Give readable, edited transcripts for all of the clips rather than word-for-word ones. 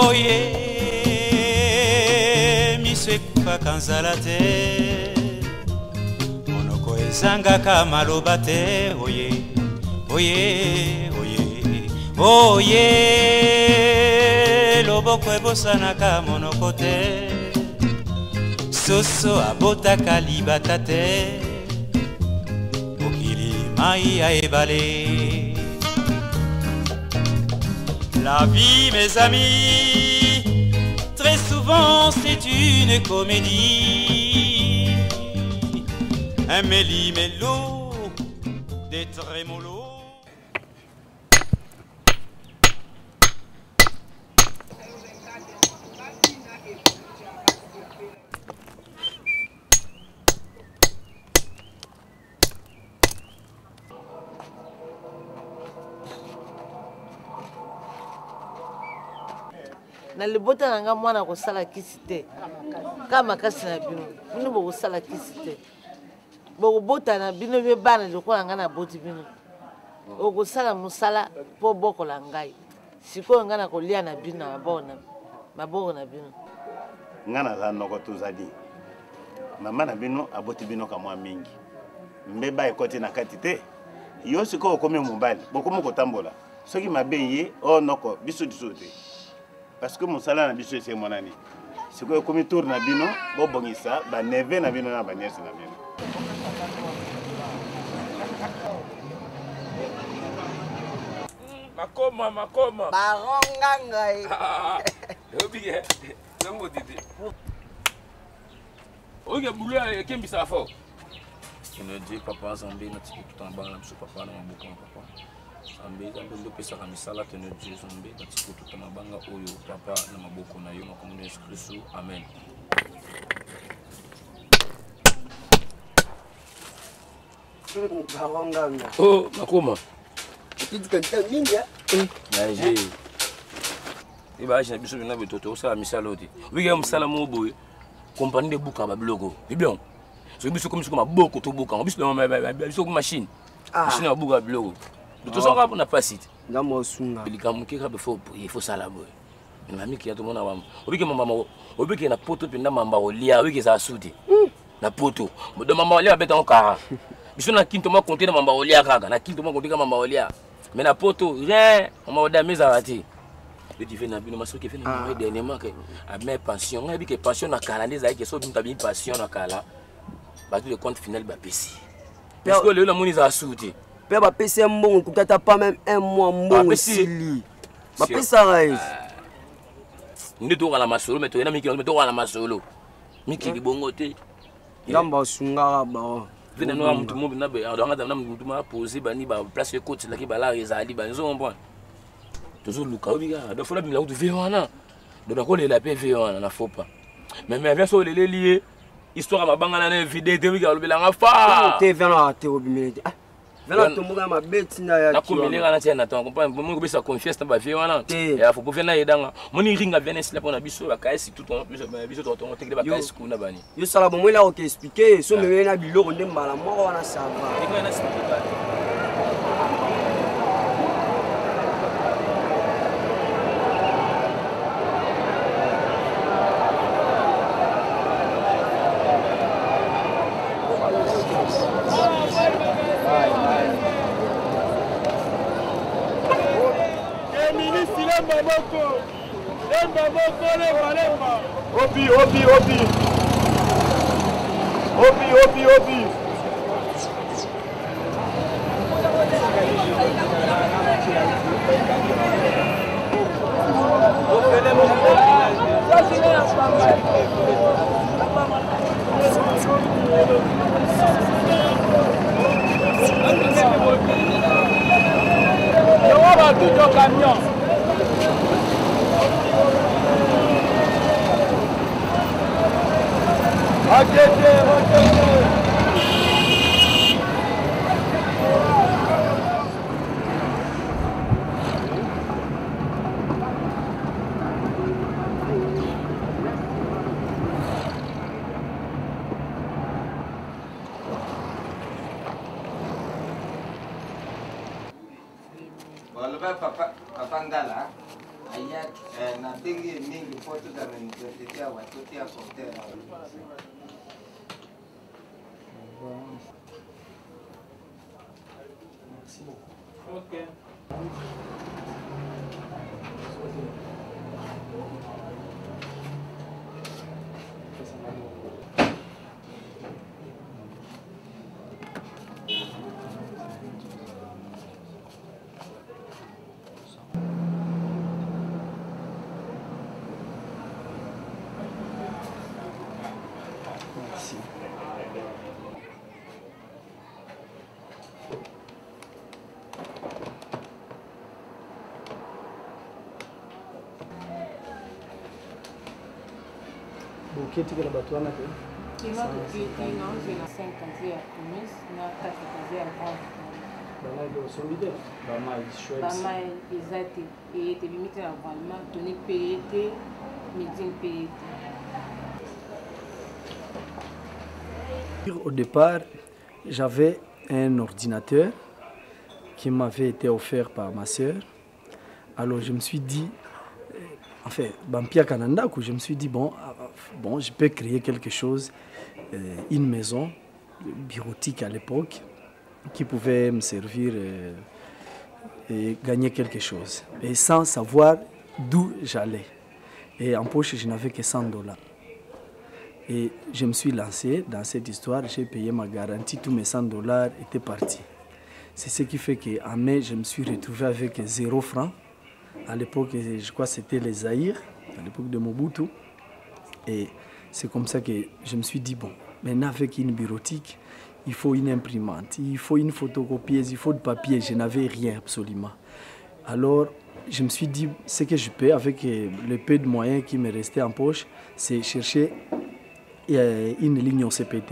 Oye, miso ekufaka nzala te, monoko ezangaka maloba te. Oye, oye, oye, oye, loboko ebosanaka monoko te, soso abotaka libata te, mokili mai ya ebale. La vie, mes amis, très souvent c'est une comédie. Un méli-mélo, des trémolos. Na libota nanga mwana ko sala kisite kama kasi na bino bino bo sala kisite bo bota na bino be bana de ko nanga na boti bino o ko sala musala po boko la ngai siko ngana ko lia na bino maboko na bino ngana za noko tuzadi mama na bino aboti bino ka mwa mingi mbeba ekoti na kati te yo siko okomi mobali bokomo kotambola soki mabe o noko biso disote. Parce que mon salaire na biso c'est mon année. C'est quoi comme tour na bino, bo bongisa, ba neve na bino na ba nièce na bino. Makoma. Baronga ngai. Obiye. Zongo didi. Oge bulu kembi sa fo. Tu me dis papa Zambé na tiki tout en bas na papa na maboko papa. Zambé ndo pesa kamisala tene Dieu Zambé na tiki tout en mabanga oyo papa na maboko na yo na komune Yesu Kristo. Amen. Oh, makoma. Naje. Iba je na biso na betoto osala misala oti. Wige musala mo boye. Compagnie de buka ba blogo. Bien. So biso comme maboko to buka. Biso biso machine. Machine buka blogo. Tout ça on a pas site. Ngamo sunga. Bilikamuke ka il faut sala boye. Nami ki atomona mama. Obike mama obike na poto pinda mamba olia wige za sudi. Na poto. Do mamba olia beta okara. Biso na kinto ma compter na mamba olia kaka. Na kinto ma compter ka mamba olia. Mais na poto rien, mamba oda meza rati. Le divin na bino maso ki fait na dernièrement que a mes pension, on a dit que pension na kala des aïe que so binta bien pension na kala. Ba tout le compte final ba pesi. Parce que le la moni za sudi. Père va passer un bon, peut-être pas même un mois bon aussi. Va passer ça. Nous devons la masolo, mais tu es un miki, nous devons la masolo. Miki di bongo te. Ngamba sunga ba. Venez nous am tout monde na be, on a tout ma poser bani ba place le coach là qui ba la rezali ba nous on prend. Toujours luka obiga, do fola bi la vie wana. Do na ko le la PV wana na faut pas. Mais bien so le lié histoire ma banga na vidéo te wiga lobela nga fa. Te vena te obimete. Vela tomuga mabeti na ya. Na komelela na tena ton comprendre mo ko bisa confiance na ba vie wana. Ya faut pouvoir na yedanga. Moni ringa vena sila pona biso ba kaisi tout on biso to te ba kaisi kuna bani. Yo sala bo mwela ok expliquer so me na biloko nde mbala moko wana sava. Eko na expliquer ba. Opi. Papa Ngala, Buketi kila batu wana ke? Kima buketi naonze na 5 kazi ya kumis na 4 kazi ya grand. Bana do solide. Bama chouette. Bama ezati et te limite la vraiment tonique payete, meeting payete. Au départ, j'avais un ordinateur qui m'avait été offert par ma sœur. Alors je me suis dit, enfin, Bampia Kananda, je me suis dit, bon, je peux créer quelque chose, une maison bureautique à l'époque, qui pouvait me servir et gagner quelque chose. Et sans savoir d'où j'allais. Et en poche, je n'avais que $100. Et je me suis lancé dans cette histoire, j'ai payé ma garantie, tous mes $100 étaient partis. C'est ce qui fait qu'en mai, je me suis retrouvé avec 0 francs. À l'époque, je crois que c'était les Zaïre, à l'époque de Mobutu. Et c'est comme ça que je me suis dit, bon, maintenant avec une bureautique, il faut une imprimante, il faut une photocopieuse, il faut du papier. Je n'avais rien absolument. Alors, je me suis dit, ce que je peux avec le peu de moyens qui me restaient en poche, c'est chercher une ligne au CPT.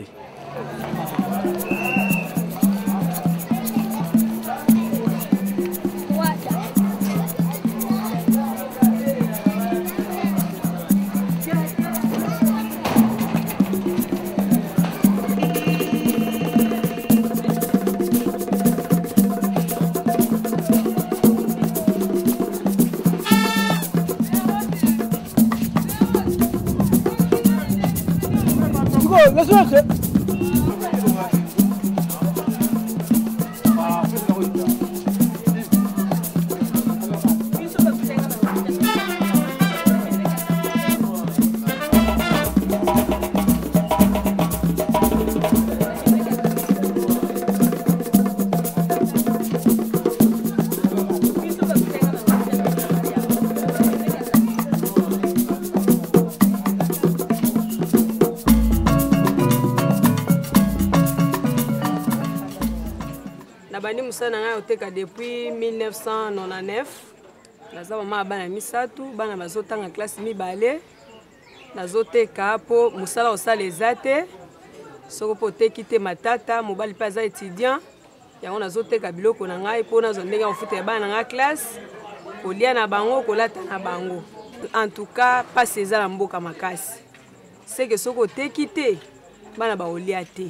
Depuis 1999, naza mama bana misatu bana bazotanga classe mibale nazoteka po musala osala ezate soko po tekite matata mobali pa za étudiant yango nazoteka biloko na ngai po nazo ndenge ofuta bana na classe kolia na bango kolata na bango. En tout cas pas césar la mboka makasi c'est que soko tekite bana ba olia te.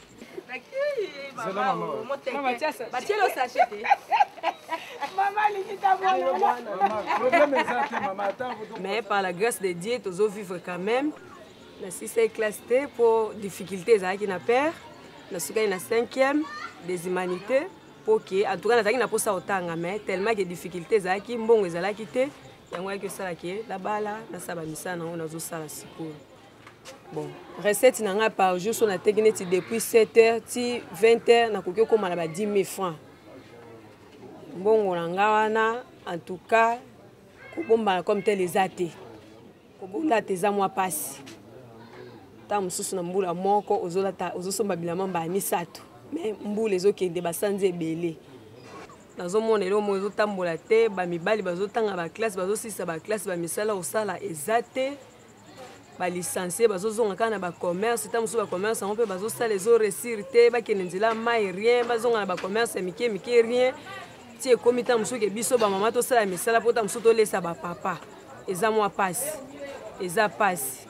Mais par la grâce de Dieu, tous vivre quand même. La 6e classe pour difficultés à qui n'a peur. La 5e des humanités pour qui en tout cas na pas ça autant mais tellement que difficultés à qui mbongo ezala kité yango que ça qui la bala na saba misana on a zo sala sikour. Bon, recette nanga par jour sur la technique depuis 7h ti 20h na kokyo koma na 10 000 francs. Bongo nanga wana en tout cas ko bomba comme tel les athées. Ko bomba teza moi passe. Ta mususu na mbula moko ozolata ozosomba bilama ba misato. Mais mbula ezokende basanze ebele. Nazomona elo mo ezotambola te ba mibali bazotanga ba classe bazosisa ba classe ba misala osala ezate. Ba licencié bazozonga kana ba commerce ta musu ba commerce on peut bazosala les réussir te ba kenenzela mai rien bazonga na ba commerce mike rien ti ekomita musu ke biso ba mama to sala misala pota musu to lesa ba papa eza moi passe eza passe.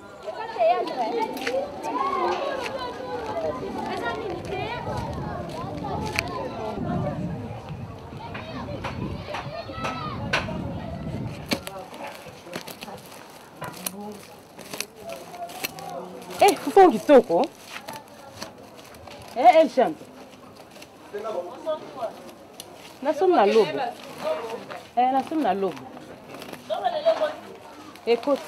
Fonds kitoko. Elle chante. Nous sommes dans l'aube. Nous sommes dans l'aube. Écoute.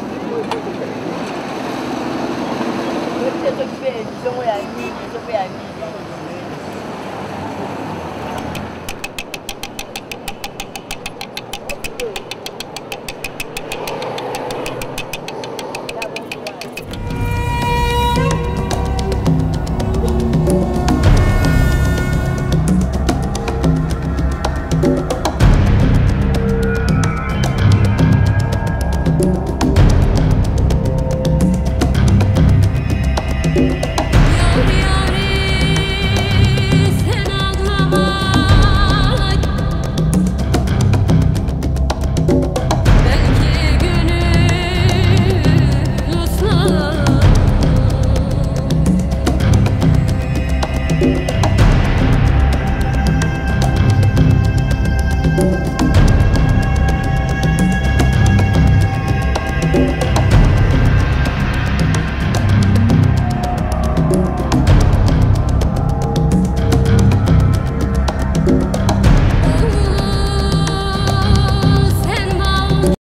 Você